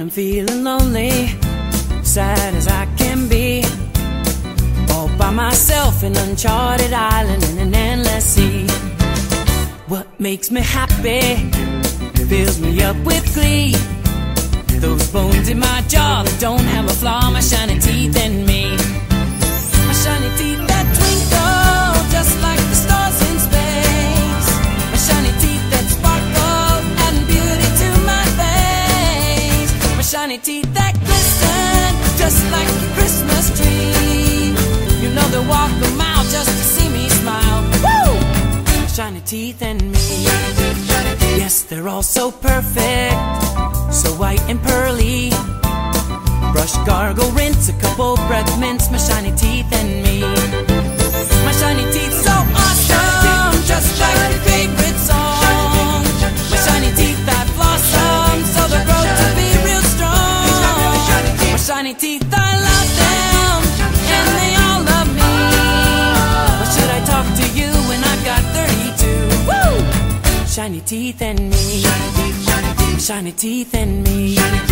I'm feeling lonely, sad as I can be, all by myself in an uncharted island in an endless sea. What makes me happy fills me up with glee. Those bones in my jaw that don't have a flaw, my shiny teeth and me. My shiny teeth that twinkle just like the stars in space. My shiny teeth that sparkle, adding beauty to my face. My shiny teeth that glisten just like a Christmas tree. You know they'll walk a mile just to see me smile. Woo! My shiny teeth and me. Yes, they're all so perfect, so white and pearly. Brush, gargle, rinse, a couple breath mints, my shiny teeth and me. My shiny teeth so awesome, just like your favorite song. My shiny teeth that blossom, so they grow to be real strong. My shiny teeth, I love them, and they all love me. Why should I talk to you when I've got 32? Woo! Shiny teeth and me, shiny teeth and me.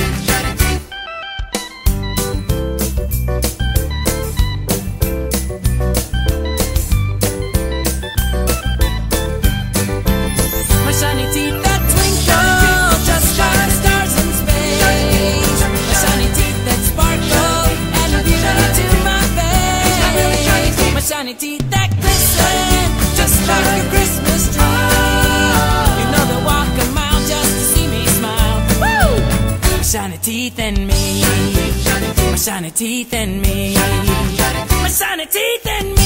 My shiny teeth that twinkle just like stars in space. My shiny teeth that sparkle and beauty to my face. My shiny teeth that glisten just like a Christmas tree. My shiny teeth and me, my shiny teeth and me, my shiny teeth and me.